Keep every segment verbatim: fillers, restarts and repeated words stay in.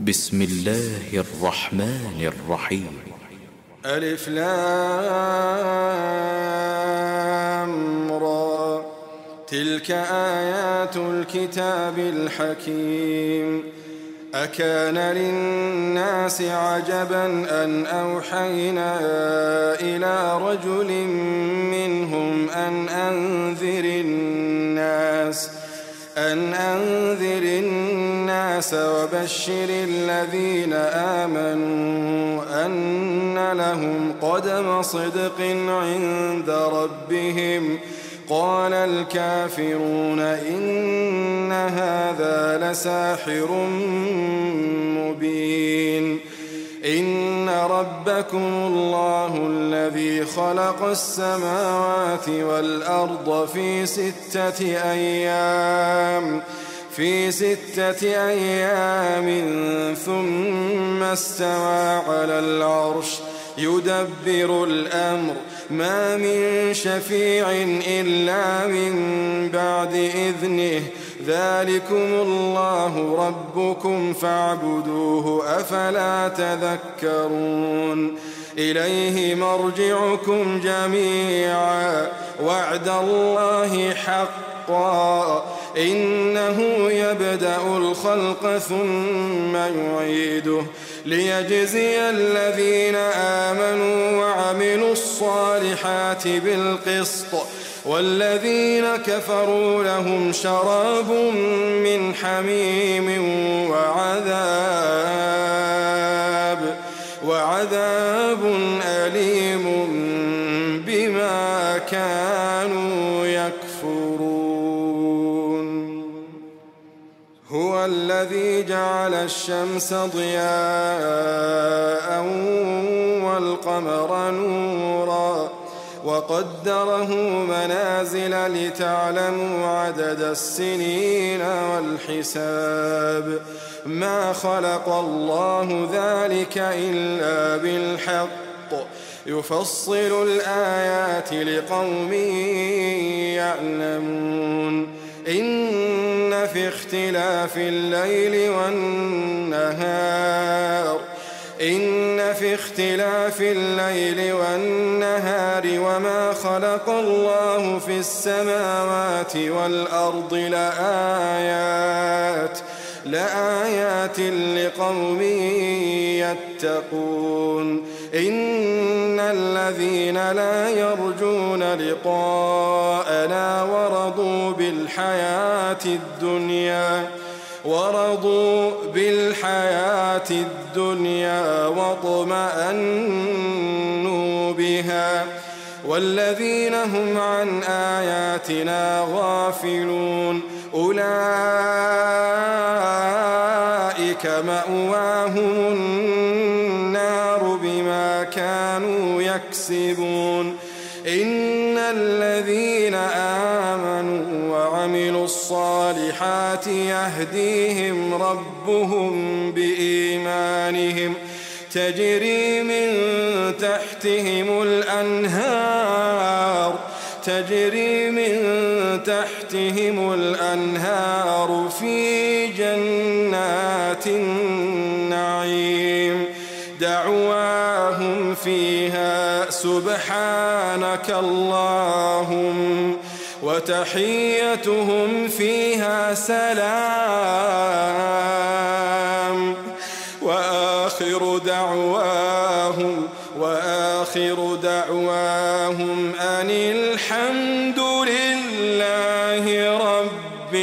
بسم الله الرحمن الرحيم. ألف لام را، تلك آيات الكتاب الحكيم. أكان للناس عجبا أن أوحينا إلى رجل منهم أن أنذر الناس أن أنذر الناس وبشر الذين آمنوا أن لهم قدم صدق عند ربهم. قال الكافرون إن هذا لساحر مبين. إن ربكم الله الذي خلق السماوات والأرض في ستة أيام في ستة أيام ثم استوى على العرش يدبر الأمر ما من شفيع إلا من بعد إذنه. ذلكم الله ربكم فاعبدوه أفلا تذكرون. إليه مرجعكم جميعا وعد الله حقا إنه يبدأ الخلق ثم يعيده ليجزي الذين آمنوا وعملوا الصالحات بالقسط والذين كفروا لهم شراب من حميم وعذاب وعذاب أليم بما كانوا يكفرون. هو الذي جعل الشمس ضياء والقمر نورا وقدره منازل لتعلموا عدد السنين والحساب. ما خلق الله ذلك إلا بالحق يفصل الآيات لقوم يعلمون. إن في اختلاف الليل والنهار إن في اختلاف الليل والنهار وما خلق الله في السماوات والأرض لآيات لآيات لقوم يتقون. إن الذين لا يرجون لقاءنا ورضوا بالحياة الدنيا ورضوا بالحياة الدنيا واطمأنوا بها والذين هم عن آياتنا غافلون أولئك مأواهم النار بما كانوا يكسبون. إن الذين آمنوا وعملوا الصالحات يهديهم ربهم بإيمانهم تجري من تحتهم الأنهار تجري من تحتهم الأنهار في جنات النعيم. دعواهم فيها سبحانك اللهم وتحيتهم فيها سلام وآخر دعواهم وآخر دعواهم أن الحمد لله رب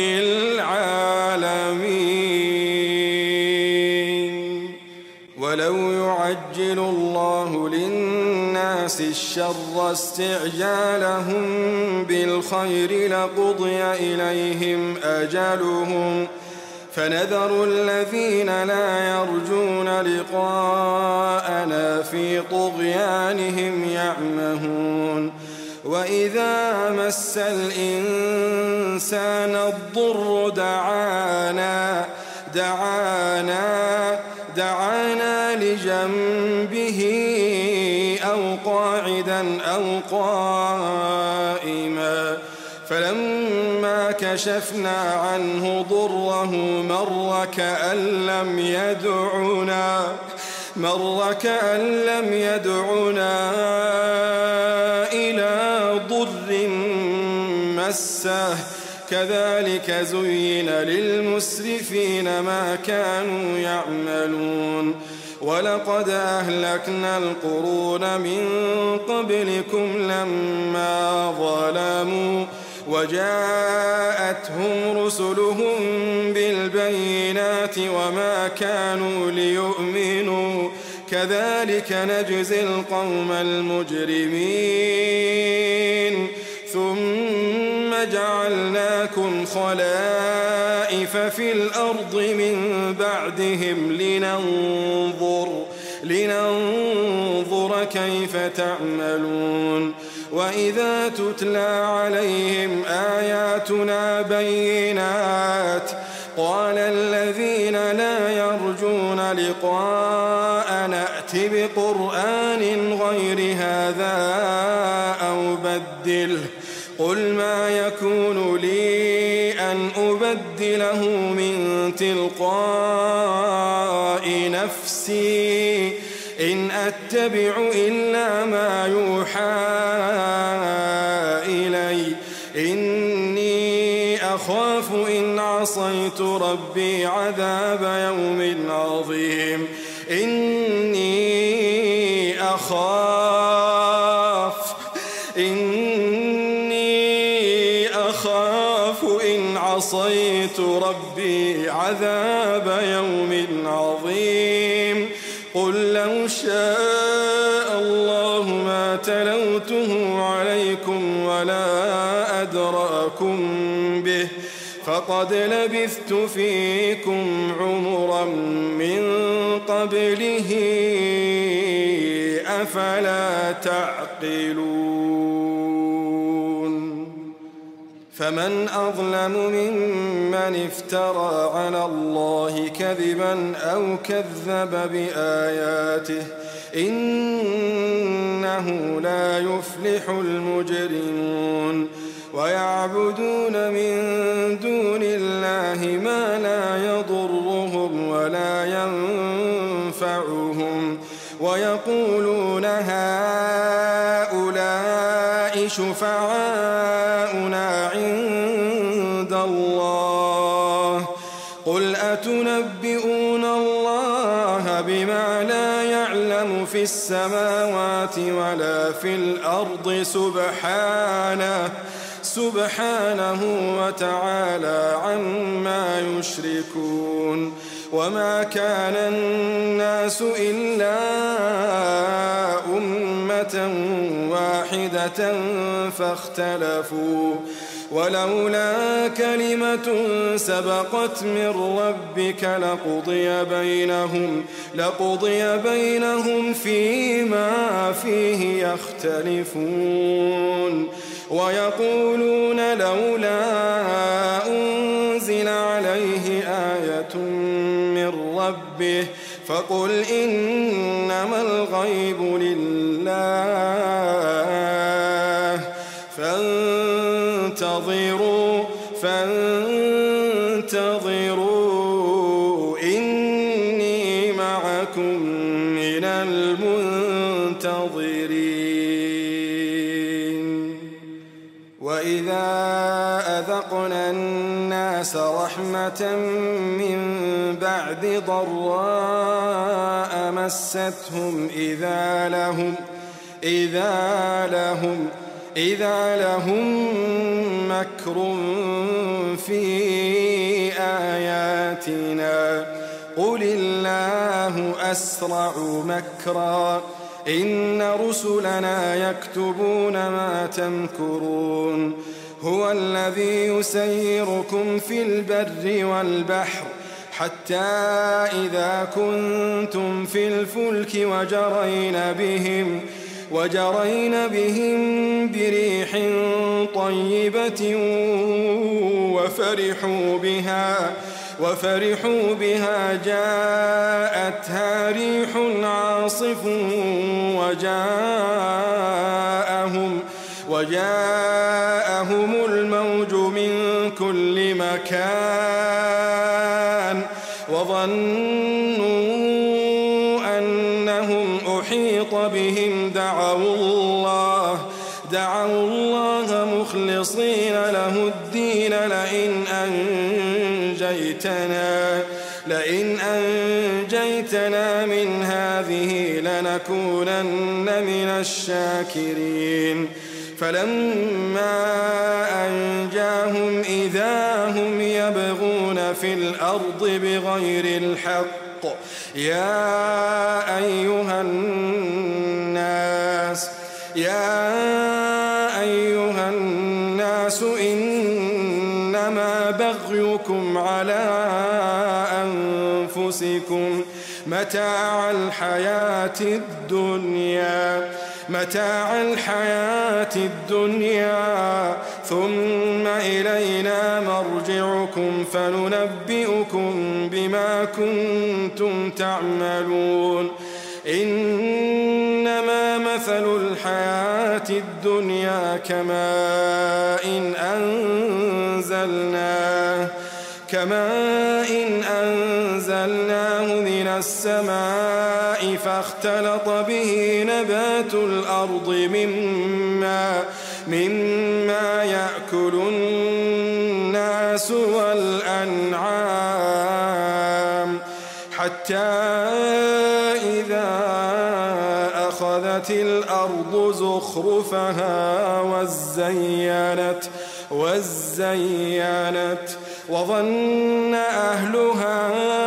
العالمين. ولو يعجل الله للناس الشر استعجالهم بالخير لقضي إليهم أجلهم فنذر الذين لا يرجون لقاءنا في طغيانهم يعمهون. وإذا مس الإنسان الضر دعانا دعانا دعانا لجنبه أو قاعدا أو قائما فلما كان فكشفنا عنه ضره مر كأن لم يدعنا مر كأن لم يدعنا إلى ضر مسه كذلك زين للمسرفين ما كانوا يعملون ولقد أهلكنا القرون من قبلكم لما ظلموا وجاءتهم رسلهم بالبينات وما كانوا ليؤمنوا كذلك نجزي القوم المجرمين ثم جعلناكم خلائف في الأرض من بعدهم لننظر لننظر كيف تعملون وإذا تتلى عليهم آياتنا بينات قال الذين لا يرجون لقاء نأت بقرآن غير هذا أو بدله قل ما يكون لي أن أبدله من تلقاء نفسي إن أتبع إلا ما يوحى إلي إني أخاف إن عصيت ربي عذاب يوم عظيم إني أخاف إني أخاف إن عصيت ربي عذاب يوم عظيم قل لو شاء الله ما تلوته عليكم ولا أدراكم به فقد لبثت فيكم عمرا من قبله أفلا تعقلون فمن أظلم ممن افترى على الله كذبا أو كذب بآياته إنه لا يفلح المجرمون ويعبدون من دون الله ما لا يضرهم ولا ينفعهم ويقولون هؤلاء شفعاؤنا عند الله قل أتنبئون الله بما لا يعلم في السماوات ولا في الأرض سبحانه سبحانه وتعالى عما يشركون وما كان الناس إلا أمة واحدة فاختلفوا ولولا كلمة سبقت من ربك لقضي بينهم لقضي بينهم فيما فيه يختلفون ويقولون لولا أنزل عليه آية من ربه فقل إنما الغيب لله فانتظروا فانتظروا إني معكم من المنتظرين وإذا أذقنا الناس رحمة من بعد ضراء مستهم إذا لهم إذا لهم إذا لهم مكر في آياتنا قل الله أسرع مكرا إن رسلنا يكتبون ما تمكرون هو الذي يسيركم في البر والبحر حتى إذا كنتم في الفلك وجرين بهم وجرين بهم بريح طيبة وفرحوا بها وفرحوا بها جاءتها ريح عاصف وجاءهم وجاءهم الموج من كل مكان وظنوا أنهم أحيط بهم دعوا الله دعوا الله مخلصين له الدين لئن أنجيتنا لئن أنجيتنا من هذه لنكونن من الشاكرين فلما أنجاهم إذا هم يبغون في الأرض بغير الحق يا أيها الناس يا أيها الناس إنما بغيكم على أنفسكم متاع الحياة الدنيا متاع الحياة الدنيا ثم إلينا مرجعكم فننبئكم بما كنتم تعملون إنما مثل الحياة الدنيا كماء إن أنزلناه كماء إن أنزلناه من السماء فاختلط به نبات الأرض مما مما يأكل الناس والأنعام حتى إذا أخذت الأرض زخرفها وزينت وزينت وظن أهلها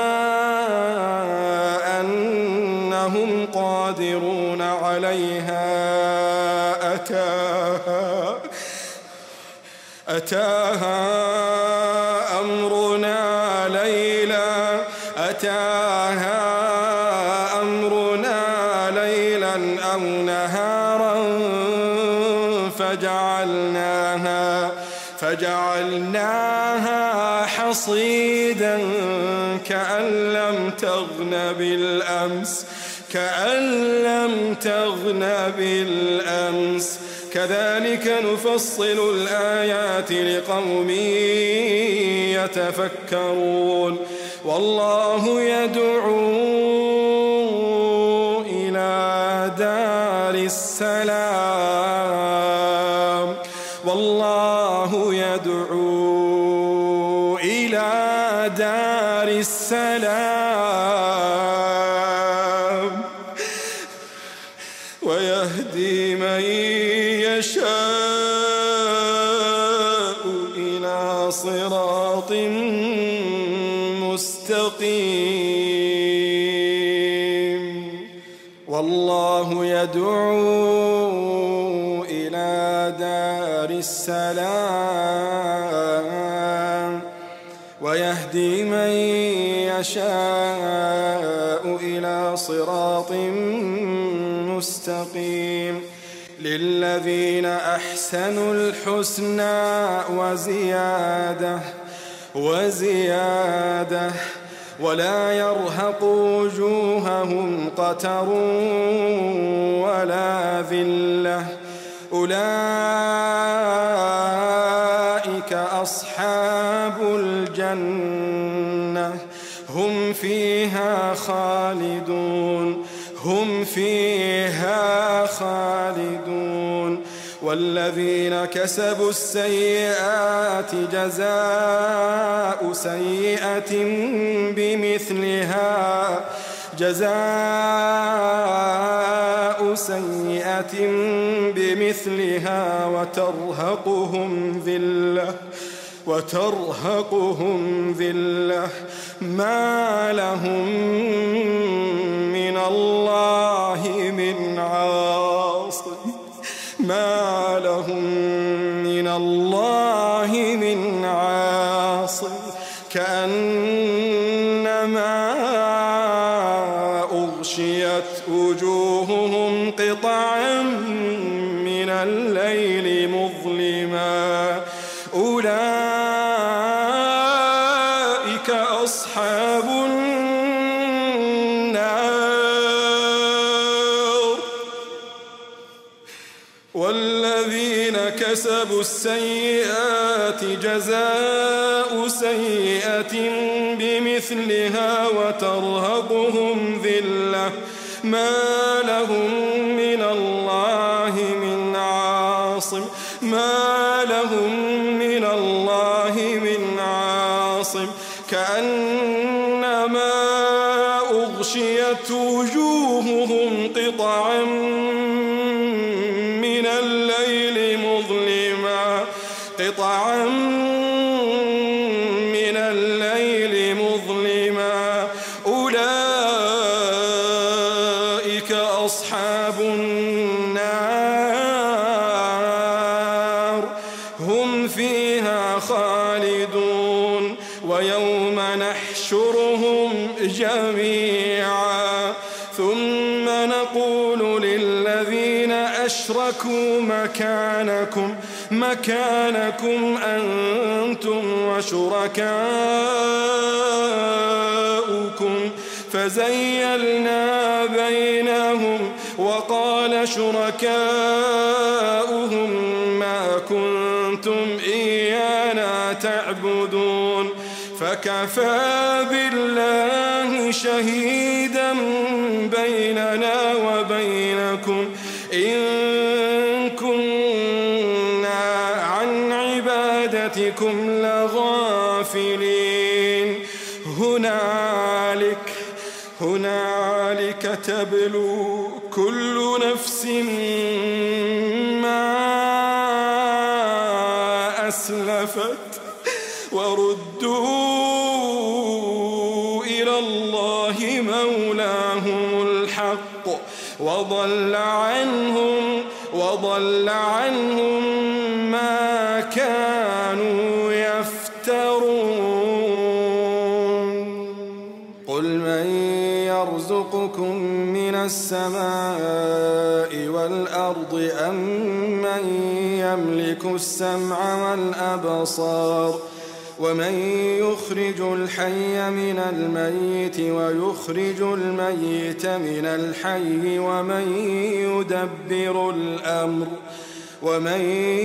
أنهم قادرون عليها أتاها أتاها أمرنا ليلا أتاها أمرنا ليلا أو نهارا فجعلناها فجعلناها حصيدا كأن لم تغن بالأمس كأن لم تغن بالأمس كذلك نفصل الآيات لقوم يتفكرون والله يدعو إلى دار السلام والله يدعو إلى دار السلام ويهدي من يشاء إلى صراط مستقيم والله يدعو إلى دار السلام ويهدي من يشاء إلى صراط مستقيم للذين أحسنوا الحسنى وزيادة وزيادة ولا يرهق وجوههم قتر ولا ذلة أولئك أصحاب الجنة هم فيها خالدون هم فيها خالدون والذين كسبوا السيئات جزاء سيئة بمثلها جزاء سيئة بمثلها وترهقهم ذلة وترهقهم ذلة ما لهم من الله من عاصم ما لهم من الله من عاصم كأنما أغشيت وجوههم قطعا من الليل مظلما أولئك أصحاب النار والذين كسبوا السيئات جزاء سيئة بمثلها وترهقهم ذلة ما لهم من الله من عاصم ما لهم من الله من عاصم كأنما أغشيت وجوههم قطعا من الليل مظلما قطعا من الليل مظلما أولئك أصحاب النار هم فيها خالدون ويوم نحشرهم جميعا ثم نقول للذين أشركوا مكانكم مكانكم أنتم وشركاؤكم فزيلنا بينهم وقال شركاؤهم ما كنتم إيانا تعبدون فكفى بالله شهيدا بيننا وبينكم إن كنا عن عبادتكم لغافلين هنالك هنالك تبلو كل نفس ما أسلفت وردوا إلى الله مولاهم الحق وضل عنهم وضل عنهم ما كانوا يفترون قل من يرزقكم من السماء والأرض أم من يملك السمع والأبصار ومن يخرج الحي من الميت ويخرج الميت من الحي ومن يدبر الأمر ومن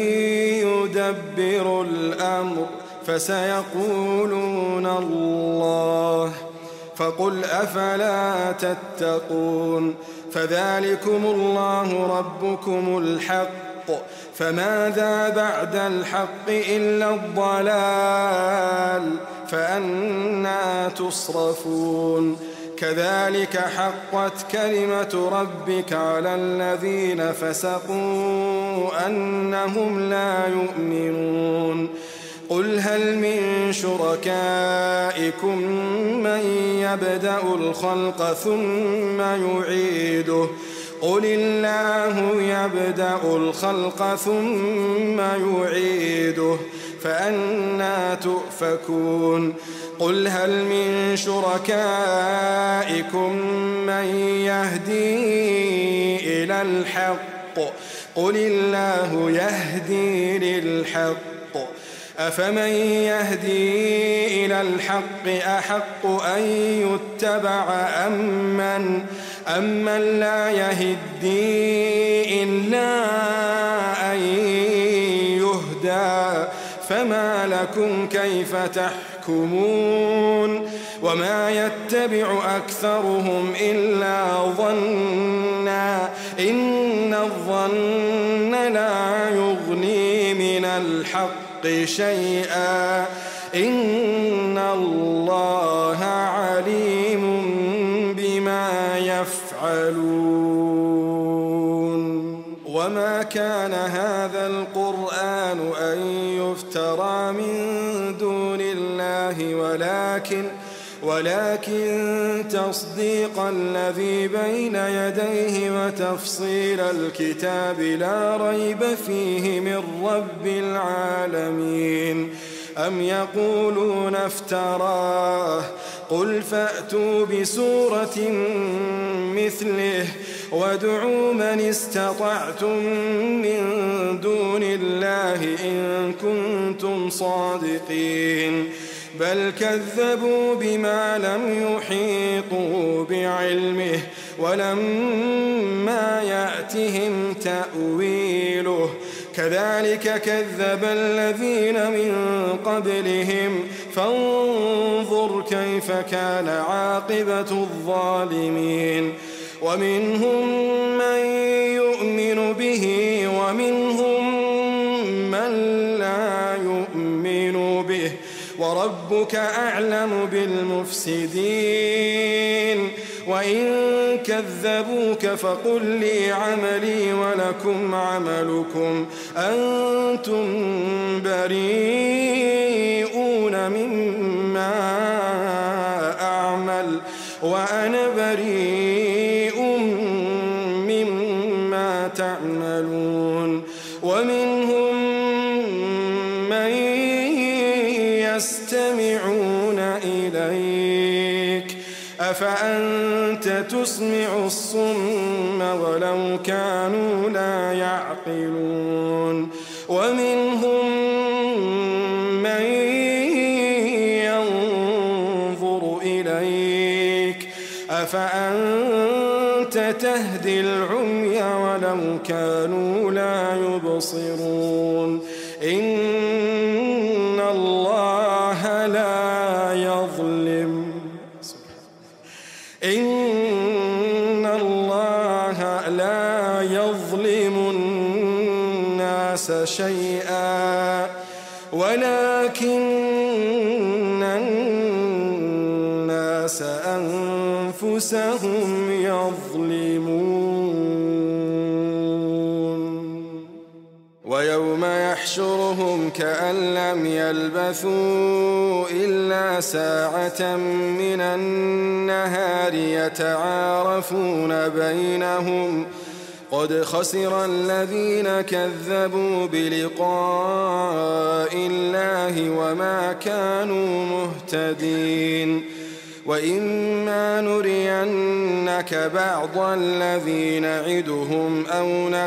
يدبر الأمر فسيقولون الله فقل أفلا تتقون فذلكم الله ربكم الحق فماذا بعد الحق إلا الضلال فأنى تصرفون كذلك حقت كلمة ربك على الذين فسقوا أنهم لا يؤمنون قل هل من شركائكم من يبدأ الخلق ثم يعيده قل الله يبدأ الخلق ثم يعيده فأنى تؤفكون قل هل من شركائكم من يهدي إلى الحق قل الله يهدي للحق أفمن يهدي إلى الحق أحق أن يتبع أمن أمن لا يهدي إلا أن يهدى فما لكم كيف تحكمون وما يتبع أكثرهم إلا ظنا إن الظن لا يغني من الحق شيئا إن الله عليم بما يفعلون وما كان هذا القرآن أن يفترى من دون الله ولكن ولكن تصديق الذي بين يديه وتفصيل الكتاب لا ريب فيه من رب العالمين أم يقولون افتراه قل فأتوا بسورة مثله وادعوا من استطعتم من دون الله إن كنتم صادقين بل كذبوا بما لم يحيطوا بعلمه ولما يأتهم تأويله كذلك كذب الذين من قبلهم فانظر كيف كان عاقبة الظالمين ومنهم من يؤمن به ومنهم من لا يؤمن به وربك أعلم بالمفسدين وإن كذبوك فقل لي عملي ولكم عملكم أنتم بريئون مما أعمل وأنا بريء مما تعملون ومنهم من يستمعون إليك أفأنت تسمع الصم ولو كانوا لا يعقلون ومنهم من ينظر إليك أفأنت تهدي العمي ولو كانوا لا يبصرون إن الله لا يظلم إن الله لا يظلم الناس شيئا ولكن الناس أنفسهم يظلمون ويوم يحشرهم كأن لم يلبثوا إلا ساعة من النهار يتعارفون بينهم قد خسر الذين كذبوا بلقاء الله وما كانوا مهتدين وإما نرينك بعض الذي نعدهم أو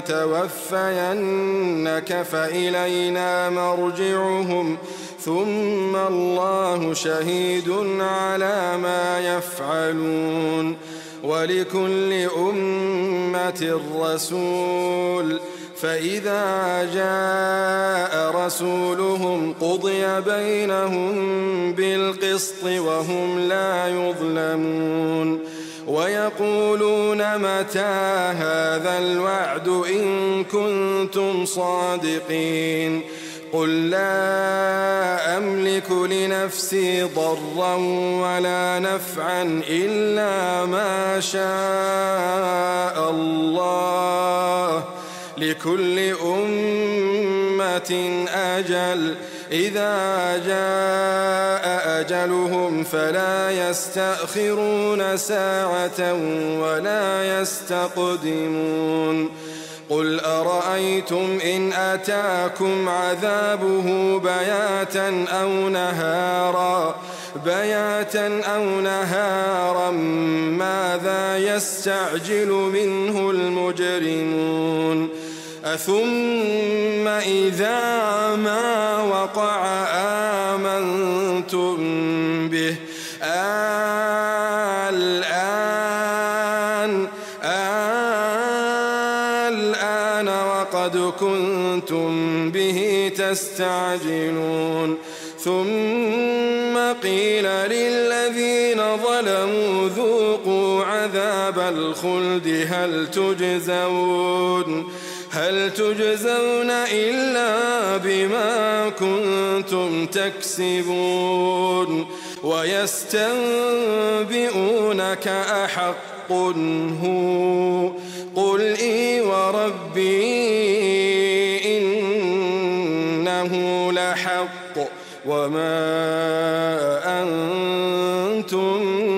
نتوفينك فإلينا مرجعهم ثم الله شهيد على ما يفعلون ولكل أمة رسول فإذا جاء رسولهم قضي بينهم بالقسط وهم لا يظلمون ويقولون متى هذا الوعد إن كنتم صادقين قل لا أملك لنفسي ضرا ولا نفعا إلا ما شاء الله لكل أمة أجل إذا جاء أجلهم فلا يستأخرون ساعة ولا يستقدمون قل أرأيتم إن أتاكم عذابه بياتا أو نهارا بياتا أو نهارا ماذا يستعجل منه المجرمون أثم إذا ما وقع آمنتم به الآن الآن وقد كنتم به تستعجلون ثم قيل للذين ظلموا ذوقوا عذاب الخلد هل تجزون هل تجزون إلا بما كنتم تكسبون ويستنبئونك أحق هو قل إي وربي إنه لحق وما أنتم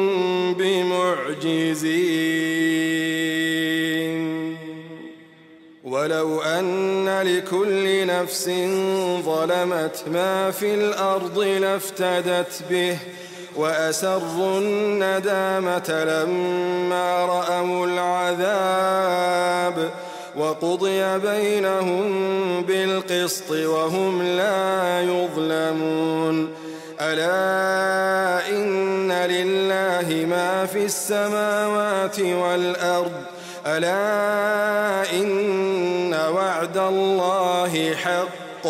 بمعجزين ولو أن لكل نفس ظلمت ما في الأرض لافتدت به وأسروا الندامة لما رأوا العذاب وقضي بينهم بالقسط وهم لا يظلمون ألا إن لله ما في السماوات والأرض ألا إن وعد الله حق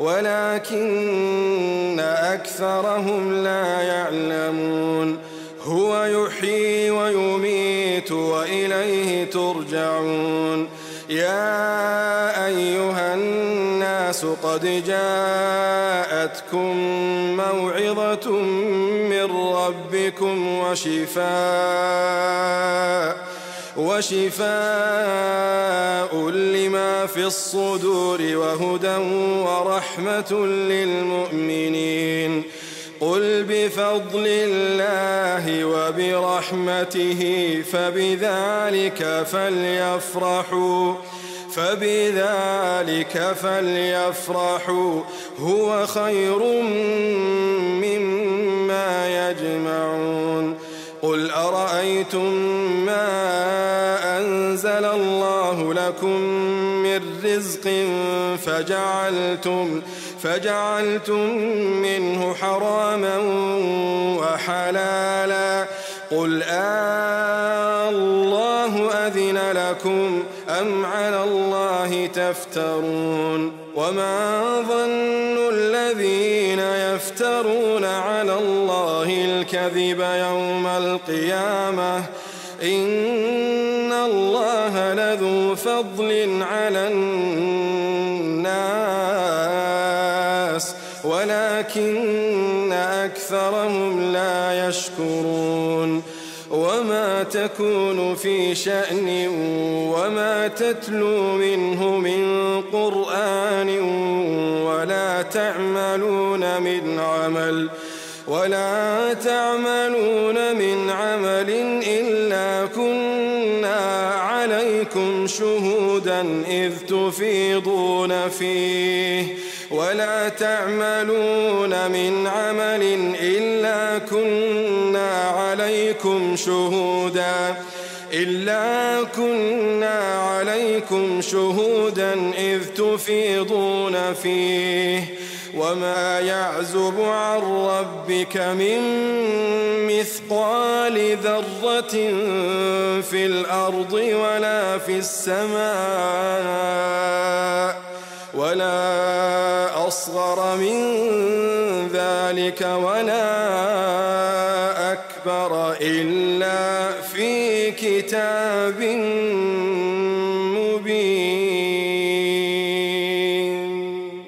ولكن أكثرهم لا يعلمون هو يحيي ويميت وإليه ترجعون يا أيها الناس قد جاءتكم موعظة من ربكم وشفاء وشفاء لما في الصدور وهدى ورحمة للمؤمنين قل بفضل الله وبرحمته فبذلك فليفرحوا فبذلك فليفرحوا هو خير مما يجمعون قل أرأيتم ما أنزل الله لكم من رزق فجعلتم فجعلتم منه حراما وحلالا قل الله أذن لكم أم على الله تفترون وما ظن الذين يفترون على الله الكذب يوم القيامة إن الله لذو فضل على الناس ولكن أكثرهم لا يشكرون وما تكون في شأن وما تتلو منه من قرآن ولا تعملون من عمل ولا تعملون من عمل إلا كنا عليكم شهودا إذ تفيضون فيه ولا تعملون من عمل إلا كنا عليكم شهودا إلا كنا عليكم شهودا إذ تفيضون فيه وما يعزب عن ربك من مثقال ذرة في الأرض ولا في السماء ولا أصغر من ذلك ولا أكبر إلا في كتاب مبين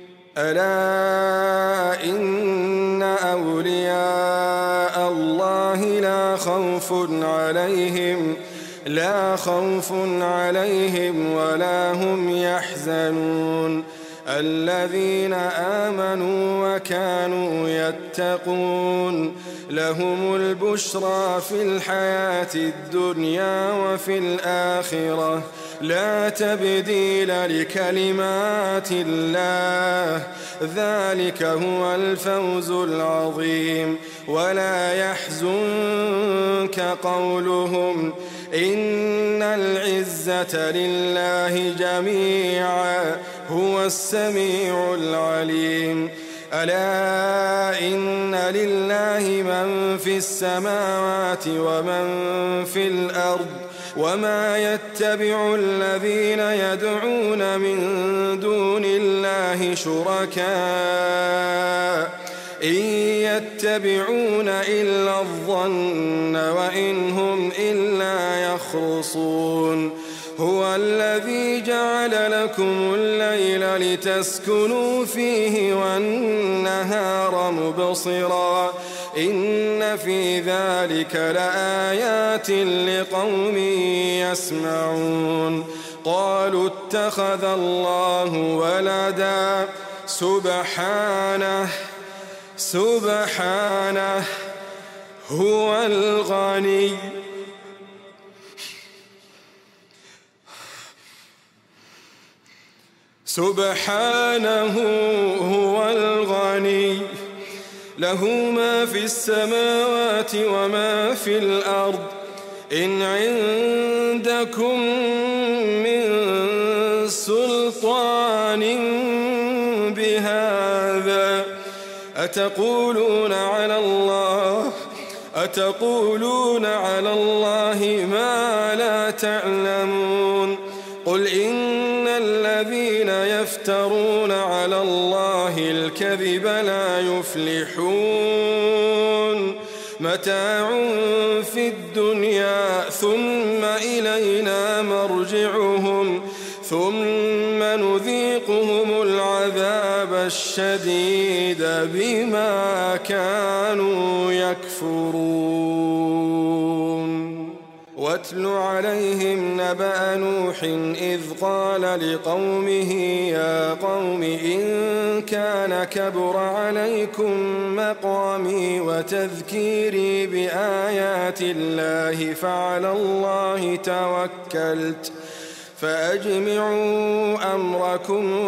ألا إن أولياء الله لا خوف عليهم لا خوف عليهم ولا هم يحزنون الذين آمنوا وكانوا يتقون لهم البشرى في الحياة الدنيا وفي الآخرة لا تبديل لكلمات الله ذلك هو الفوز العظيم ولا يحزنك قولهم إن العزة لله جميعا هو السميع العليم ألا إن لله من في السماوات ومن في الأرض وما يتبع الذين يدعون من دون الله شركاء إن يتبعون إلا الظن وإن هم إلا يخرصون هو الذي جعل لكم الليل لتسكنوا فيه والنهار مبصرا إن في ذلك لآيات لقوم يسمعون قالوا اتخذ الله ولدا سبحانه سبحانه هو الغني سبحانه هو الغني له ما في السماوات وما في الأرض إن عندكم من سلطان بهذا أتقولون على الله أتقولون على الله ما لا تعلمون قل إن الذين يفترون على الله الكذب لا يفلحون متاع في الدنيا ثم إلينا مرجعهم ثم نذيقهم العذاب الشديد بما كانوا يكفرون واتل عليهم نبأ نوح إذ قال لقومه يا قوم إن كان كبر عليكم مقامي وتذكيري بآيات الله فعلى الله توكلت فأجمعوا أمركم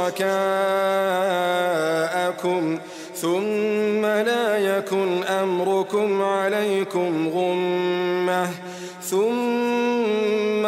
وشركاءكم ثم لا يكن أمركم عليكم غمة ثم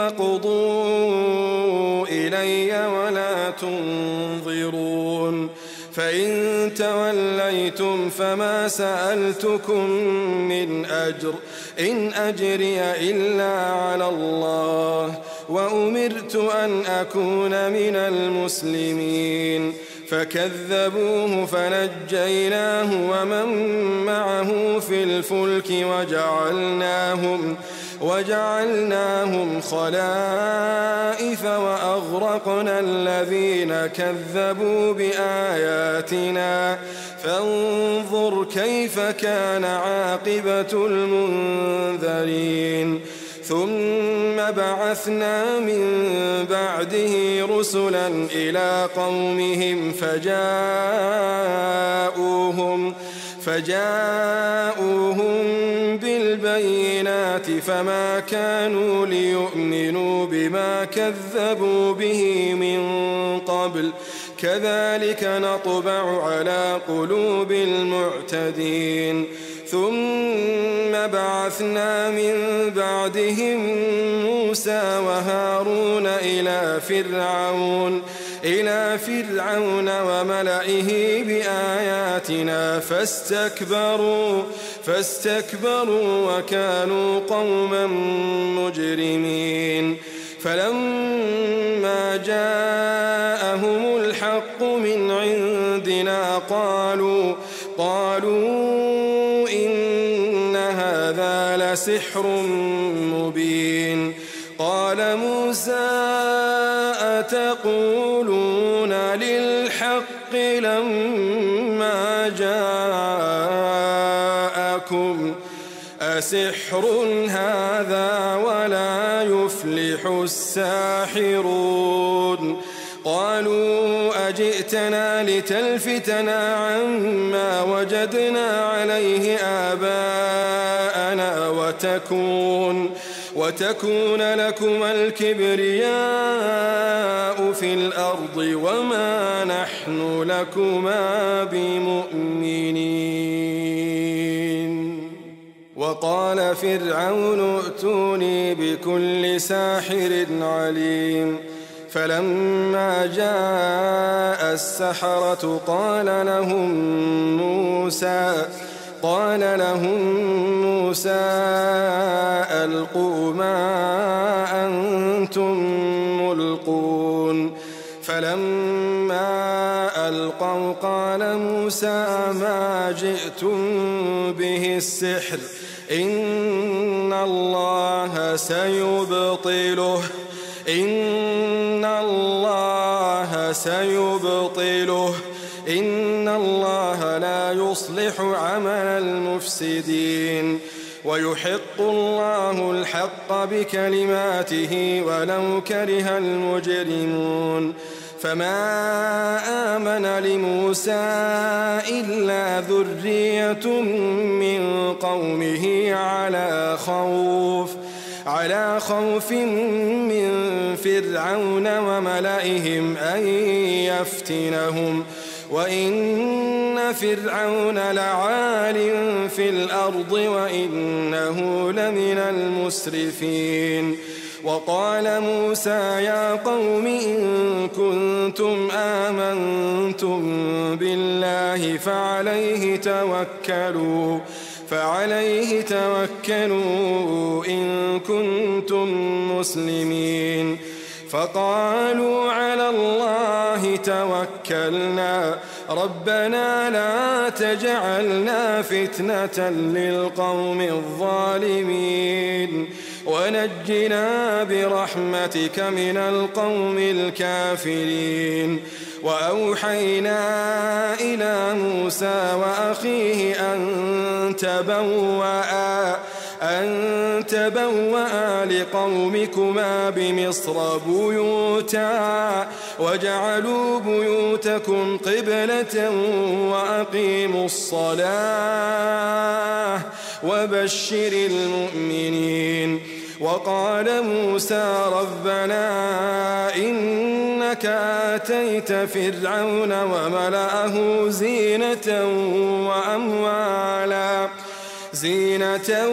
قضوا إلي ولا تنظرون فإن توليتم فما سألتكم من أجر إن أجري إلا على الله وأمرت أن أكون من المسلمين فكذبوه فنجيناه ومن معه في الفلك وجعلناهم وجعلناهم خلائف وأغرقنا الذين كذبوا بآياتنا فانظر كيف كان عاقبة المنذرين ثم بعثنا من بعده رسلا إلى قومهم فجاءوهم فجاءوهم بالبينات فما كانوا ليؤمنوا بما كذبوا به من قبل كذلك نطبع على قلوب المعتدين ثم بعثنا من بعدهم موسى وهارون إلى فرعون إلى فرعون وملئه بآياتنا فاستكبروا فاستكبروا وكانوا قوما مجرمين فلما جاءهم الحق من عندنا قالوا قالوا إن هذا لسحر مبين قال موسى أتقولون للحق لما جاءكم أسحر هذا ولا يفلح الساحرون قالوا أجئتنا لتلفتنا عما وجدنا عليه آباءنا وتكون وتكون لكما الكبرياء في الأرض وما نحن لكما بمؤمنين وقال فرعون ائتوني بكل ساحر عليم فلما جاء السحرة قال لهم موسى قال لهم موسى ألقوا ما أنتم ملقون فلما ألقوا قال موسى ما جئتم به السحر إن الله سيبطله إن الله سيبطله إن الله لا يصلح عمل المفسدين ويحق الله الحق بكلماته ولو كره المجرمون فما آمن لموسى إلا ذرية من قومه على خوف على خوف من فرعون وملئهم أن يفتنهم وإن فرعون لعال في الأرض وإنه لمن المسرفين وقال موسى يا قوم إن كنتم آمنتم بالله فعليه توكلوا فعليه توكلوا إن كنتم مسلمين. فقالوا على الله توكلنا ربنا لا تجعلنا فتنة للقوم الظالمين ونجنا برحمتك من القوم الكافرين. وأوحينا إلى موسى وأخيه أن تبوأ أن تبوأ لقومكما بمصر بيوتا وجعلوا بيوتكم قبلة وأقيموا الصلاة وبشر المؤمنين. وقال موسى ربنا إنك آتيت فرعون وملأه زينة وأموالا زينة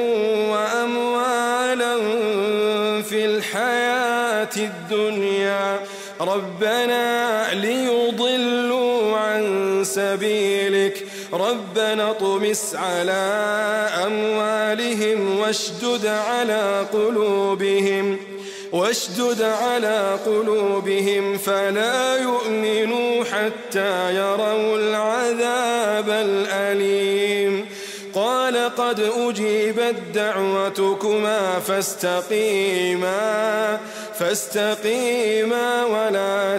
وأموالا في الحياة الدنيا ربنا ليضلوا عن سبيلك ربنا اطمس على أموالهم واشدد على قلوبهم واشدد على قلوبهم فلا يؤمنوا حتى يروا العذاب الأليم. قال قد أجيبت دعوتكما فاستقيما فاستقيما ولا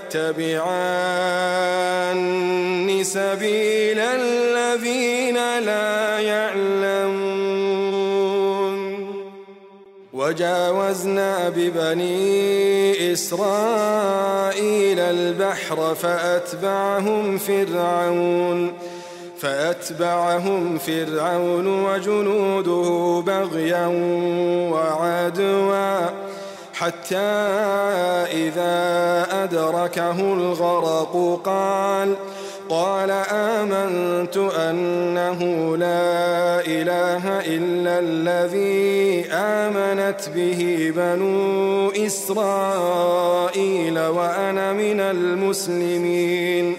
تتبعان سبيل الذين لا يعلمون. وجاوزنا ببني إسرائيل البحر فأتبعهم فرعون فأتبعهم فرعون وجنوده بغيا وعدوا حتى إذا أدركه الغرق قال قال آمنت أنه لا إله إلا الذي آمنت به بنو إسرائيل وأنا من المسلمين.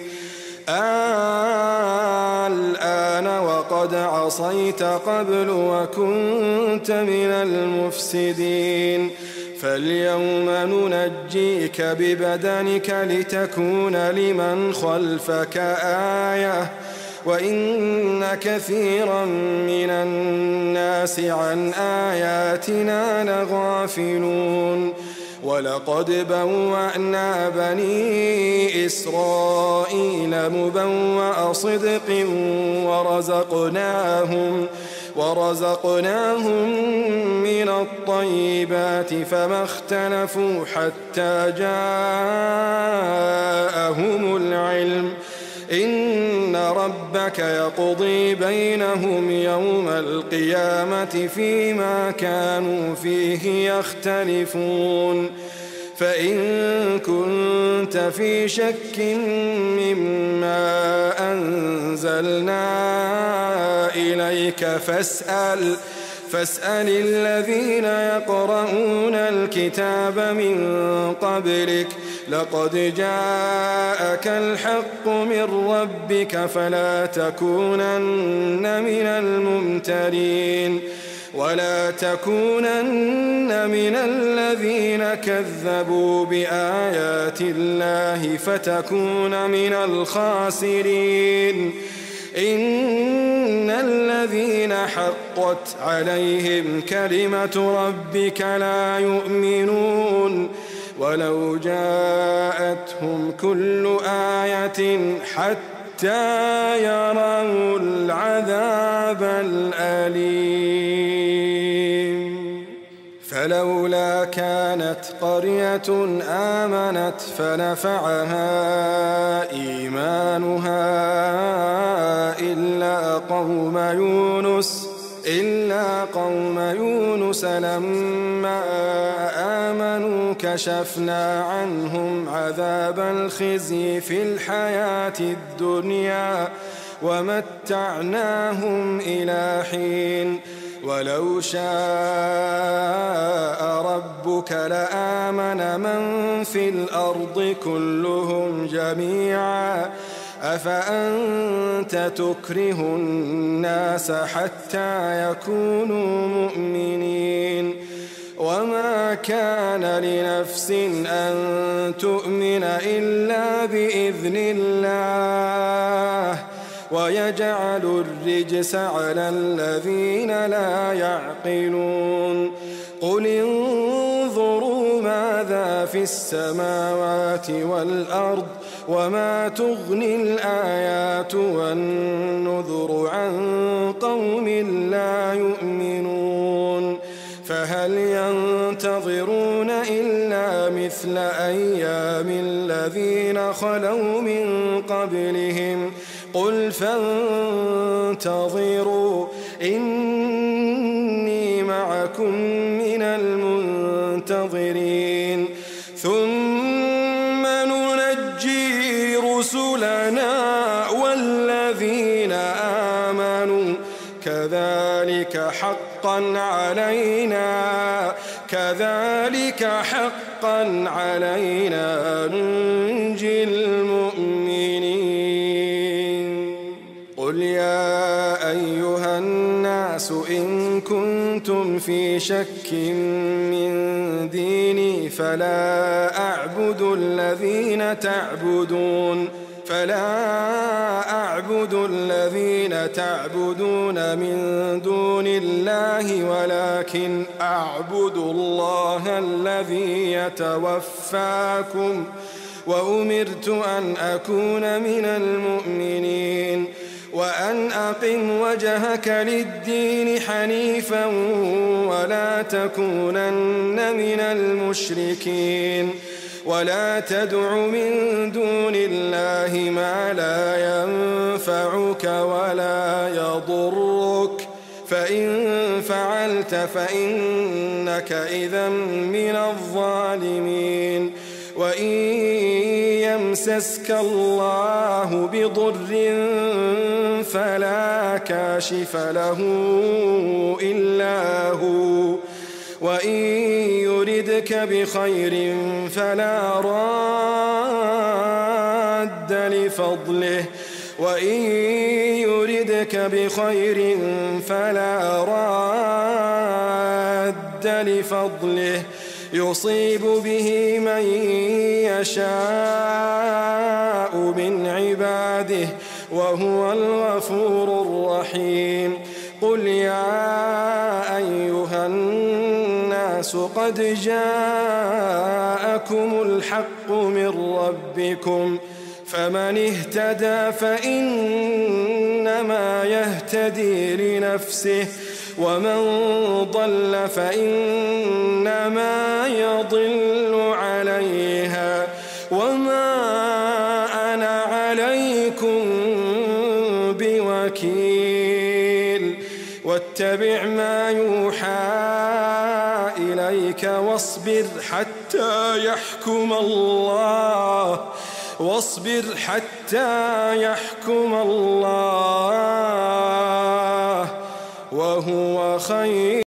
الآن وقد عصيت قبل وكنت من المفسدين فاليوم ننجيك ببدنك لتكون لمن خلفك آية وإن كثيرا من الناس عن آياتنا لغافلون. ولقد بوأنا بني إسرائيل مبوأ صدق ورزقناهم ورزقناهم من الطيبات فما اختلفوا حتى جاءهم العلم إن ربك يقضي بينهم يوم القيامة فيما كانوا فيه يختلفون. فإن كنت في شك مما أنزلنا إليك فاسأل فاسأل الذين يقرؤون الكتاب من قبلك لقد جاءك الحق من ربك فلا تكونن من الممترين ولا تكونن من الذين كذبوا بآيات الله فتكون من الخاسرين. إن الذين حقت عليهم كلمة ربك لا يؤمنون ولو جاءتهم كل آية حتى يروا العذاب الأليم. فلولا كانت قرية آمنت فنفعها إيمانها إلا قوم يونس إلا قوم يونس لما آمنوا كشفنا عنهم عذاب الخزي في الحياة الدنيا ومتعناهم إلى حين ولو شاء ربك لآمن من في الأرض كلهم جميعا أفأنت تكره الناس حتى يكونوا مؤمنين وما كان لنفس أن تؤمن إلا بإذن الله ويجعل الرجس على الذين لا يعقلون قل انظروا ماذا في السماوات والأرض وما تغني الآيات والنذر عن قوم لا يؤمنون فهل ينتظرون إلا مثل أيام الذين خلوا من قبلهم قل فانتظروا إني معكم من المنتظرين ثم ننجي رسلنا والذين آمنوا كذلك حقا علينا كذلك حقا علينا ننجي المؤمنين قل يا أيها الناس إن كنتم في شك من ديني فلا أعبد الذين تعبدون فلا أعبد الذين تعبدون من دون الله ولكن أعبد الله الذي يتوفاكم وأمرت أن أكون من المؤمنين وأن أقم وجهك للدين حنيفا ولا تكونن من المشركين ولا تدع من دون الله ما لا ينفعك ولا يضرك فإن فعلت فإنك إذا من الظالمين وإن يمسسك الله بضر فلا كاشف له إلا هو وإن يردك بخير فلا راد لفضله وإن يردك بخير فلا راد لفضله يصيب به من يشاء من عباده وهو الغفور الرحيم قل يا أيها الناس قد جاءكم الحق من ربكم فمن اهتدى فإنما يهتدي لنفسه ومن ضل فإنما يضل عليها وما أنا عليكم بوكيل واتبع ما يوحى إليك واصبر حتى يحكم الله واصبر حتى يحكم الله وهو خير